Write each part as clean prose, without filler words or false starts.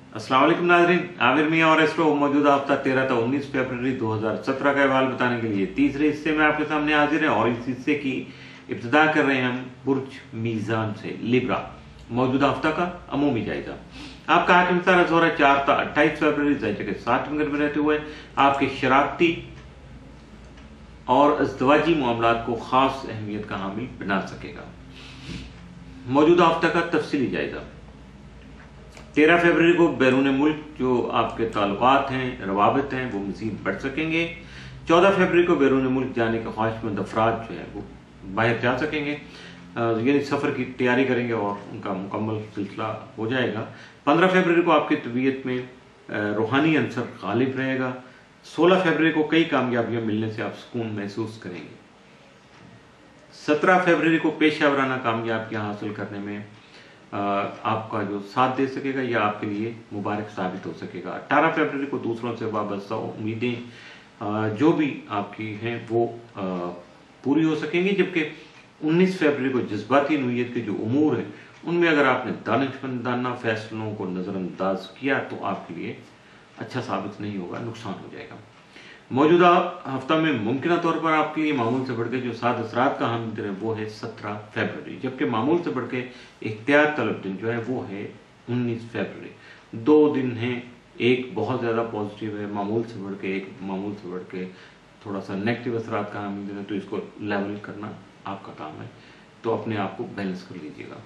अस्सलाम वालेकुम नाज़रीन, आमिर मियां और एस्ट्रो मौजूदा हफ्ता 13 से 19 फरवरी 2017 का अहवाल बताने के लिए तीसरे हिस्से में आपके सामने हाजिर है। और इस हिस्से की इब्तिदा कर रहे हैं हम बुर्ज मीज़ान से। लिब्रा मौजूदा हफ्ता का अमूमी जायजा। आपका हाकिम सारा ज़ोहरा 4 से 28 फरवरी ज़ैचे के 7 मिनट में रहते हुए आपके शरारती और अज़दवाजी मामलात को खास अहमियत का हामिल बना सकेगा। मौजूदा हफ्ता का तफसीली जायजा। 13 फरवरी को बैरून मुल्क जो आपके ताल्लुकात हैं, रवाबित हैं, वो मज़ीद बढ़ सकेंगे। 14 फरवरी को बैरून मुल्क जाने के ख्वाहिशमंद अफराद जो है वो बाहर जा सकेंगे, यानी सफ़र की तैयारी करेंगे और उनका मुकम्मल सिलसिला हो जाएगा। 15 फरवरी को आपकी तबीयत में रूहानी अंसर गालिब रहेगा। 16 फरवरी को कई कामयाबियां मिलने से आप सुकून महसूस करेंगे। 17 फरवरी को पेशा वराना कामयाबियां हासिल करने में आपका जो साथ दे सकेगा या आपके लिए मुबारक साबित हो सकेगा। 18 फरवरी को दूसरों से वाबस्ता उम्मीदें जो भी आपकी हैं वो पूरी हो सकेंगी, जबकि 19 फरवरी को जज्बाती नोयत के जो उमूर हैं उनमें अगर आपने दानिशमंदाना फैसलों को नज़रअंदाज किया तो आपके लिए अच्छा साबित नहीं होगा, नुकसान हो जाएगा। मौजूदा हफ्ता में मुमकिन तौर पर आपके लिए मामूल से बढ़कर जो 7 असरात का हामिल दिन है वो है 17 फरवरी, जबकि मामूल से बढ़कर इख्तियार तलब दिन जो है वो है 19 फरवरी। 2 दिन हैं, एक बहुत ज़्यादा पॉजिटिव है मामूल से बढ़ के, एक मामूल से बढ़ के थोड़ा सा नेगेटिव असरात का हामिल दिन है, तो इसको लेवल करना आपका काम है, तो अपने आप को बैलेंस कर लीजिएगा।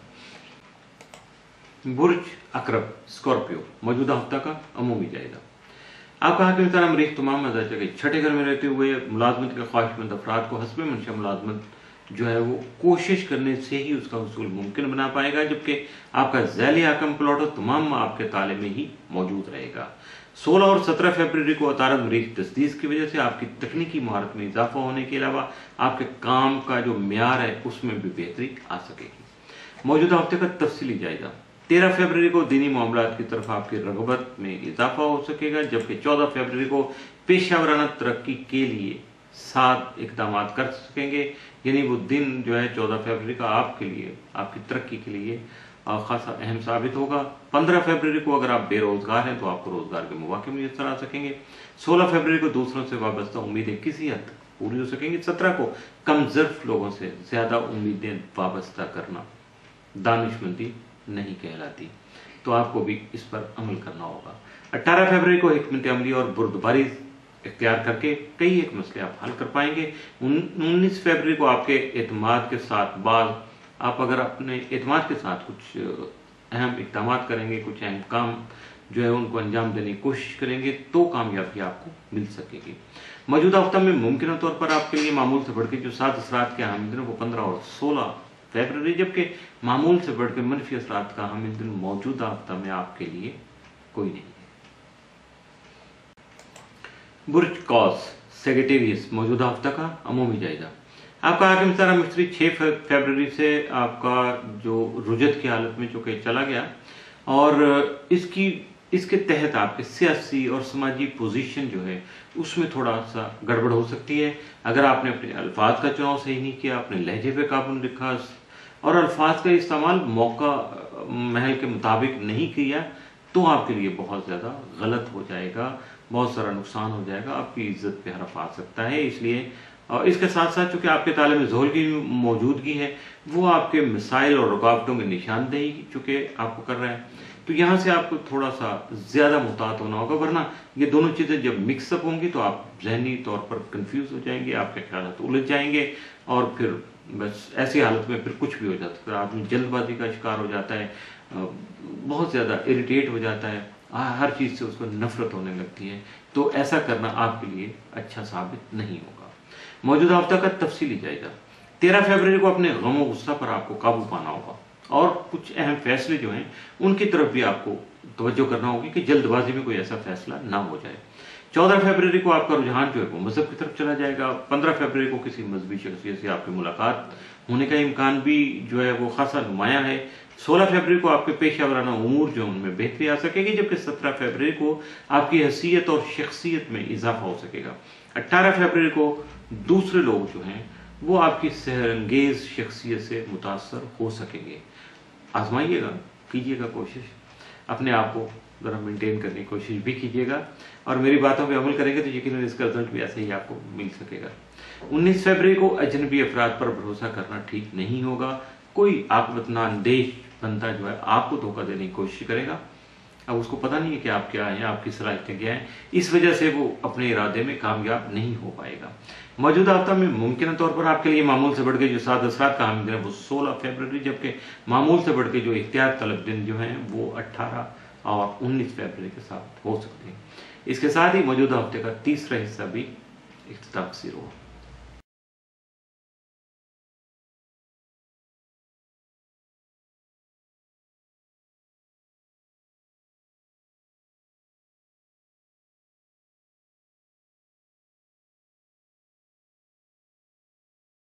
बुर्ज अकरब स्कॉर्पियो मौजूदा हफ्ता का अमूमी जायजा। आपका हाकिम सारा मरीख तमाम मजाजा के छठे घर में रहते हुए मुलाजमत के ख्वाहिशमंद अफराद को हस्ब मंशा मुलाजमत जो है वो कोशिश करने से ही उसका हुसूल मुमकिन बना पाएगा, जबकि आपका ज़ैली हाकम प्लॉट तमाम आपके ताले में ही मौजूद रहेगा। 16 और 17 फरवरी को अतारद मरीख तस्दीस की वजह से आपकी तकनीकी महारत में इजाफा होने के अलावा आपके काम का जो म्यार है उसमें भी बेहतरी आ सकेगी। मौजूदा हफ्ते का तफसीली जायजा। 13 फरवरी को दीनी मामलात की तरफ आपकी रगबत में इजाफा हो सकेगा, जबकि 14 फरवरी को पेशा वराना तरक्की के लिए 7 इकदाम कर सकेंगे, यानी वो दिन जो है 14 फरवरी का आपके लिए, आपकी तरक्की के लिए खासा अहम साबित होगा। 15 फरवरी को अगर आप बेरोजगार हैं तो आपको रोजगार के मौके मुयस्सर आ सकेंगे। 16 फरवरी को दूसरों से वाबस्ता उम्मीदें किसी हद तक पूरी हो सकेंगी। 17 को कमजर्फ लोगों से ज्यादा उम्मीदें वाबस्ता करना दानिशमंदी नहीं कहलाती, तो आपको भी इस पर अमल करना होगा। 18 फरवरी को हिकमत अमली और बुर्दबारी इख्तियार करके कई एक मसले आप हल कर पाएंगे। 19 फरवरी को आपके एतमाद के साथ आप अगर अपने एतमाद के साथ कुछ अहम इक़दाम करेंगे, कुछ अहम काम जो है उनको अंजाम देने की कोशिश करेंगे तो कामयाबी आपको मिल सकेगी। मौजूदा हफ्ता में मुमकिन तौर पर आपके लिए मामूल से बढ़ के जो 7 असरात के हामिल दिन वो 15 और 16 फरवरी, जबकि मामूल से बढ़कर मनफी असरात का हामिल दिन मौजूदा हफ्ता में आपके लिए कोई नहीं है। बुर्ज कॉस सेक्रेटेरियस मौजूदा हफ्ता का अमूमी जायजा। आपका हाकिम सारा मिस्त्री 6 फरवरी से आपका जो रुजत की हालत में चुके चला गया और इसके तहत आपके सियासी और समाजी पोजीशन जो है उसमें थोड़ा सा गड़बड़ हो सकती है। अगर आपने अपने अल्फाज का चुनाव सही नहीं किया, अपने लहजे पे काबू नहीं रखा और अल्फाज का इस्तेमाल मौका महल के मुताबिक नहीं किया तो आपके लिए बहुत ज़्यादा गलत हो जाएगा, बहुत सारा नुकसान हो जाएगा, आपकी इज्जत पे हरफ आ सकता है। इसलिए और इसके साथ साथ चूंकि आपके ताले में ज़ोहर की मौजूदगी है वो आपके मिसाइल और रुकावटों की निशानदेही चूंकि आपको कर रहा है, तो यहाँ से आपको थोड़ा सा ज़्यादा मुहतात होना होगा, वरना ये दोनों चीज़ें जब मिक्सअप होंगी तो आप जहनी तौर पर कंफ्यूज हो जाएंगे, आपके ख्याल उलझ जाएंगे और फिर बस ऐसी हालत में फिर कुछ भी हो जाता है। आदमी जल्दबाजी का शिकार हो जाता है, बहुत ज़्यादा इरिटेट हो जाता है, हर चीज़ से उसको नफरत होने लगती है, तो ऐसा करना आपके लिए अच्छा साबित नहीं होगा। मौजूदा हफ्ता का तफसीली जायजा। 13 फरवरी को अपने गम और गुस्सा पर आपको काबू पाना होगा और कुछ अहम फैसले जो हैं उनकी तरफ भी आपको तवज्जो करना होगी कि जल्दबाजी में कोई ऐसा फैसला ना हो जाए। 14 फरवरी को आपका रुझान जो है वो मजहब की तरफ चला जाएगा। 15 फरवरी को किसी मजहबी शख्सियत से आपकी मुलाकात होने का इम्कान भी जो है वो खासा नुमाया है। 16 फरवरी को आपके पेशा वराना उमूर जो उनमें बेहतरी आ सकेगी, जबकि 17 फरवरी को आपकी हैसियत और शख्सियत में इजाफा हो सकेगा। 18 फरवरी को दूसरे लोग जो हैं वो आपकी सहरंगेज शख्सियत से मुतासर हो सकेंगे। आजमाइएगा, कीजिएगा कोशिश, अपने आप को ज़रा मेंटेन करने की कोशिश भी कीजिएगा और मेरी बातों पे अमल करेंगे तो यकीनन इसका रिजल्ट भी ऐसे ही आपको मिल सकेगा। 19 फरवरी को अजनबी अफराद पर भरोसा करना ठीक नहीं होगा। कोई आकबतना अंदेश बंदा जो है आपको धोखा देने की कोशिश करेगा। अब उसको पता नहीं है कि आप क्या हैं, आपकी सलाहियतें क्या हैं, इस वजह से वो अपने इरादे में कामयाब नहीं हो पाएगा। मौजूदा हफ्ता में मुमकिन तौर पर आपके लिए मामूल से बढ़ के जो 7 असरात का हामिल दिन है वो 16 फरवरी, जबकि मामूल से बढ़ के जो इख्तियार तलब दिन जो हैं वो 18 और 19 फरवरी के साथ हो सकते हैं। इसके साथ ही मौजूदा हफ्ते का तीसरा हिस्सा भी इख्तिताम पसीर हुआ।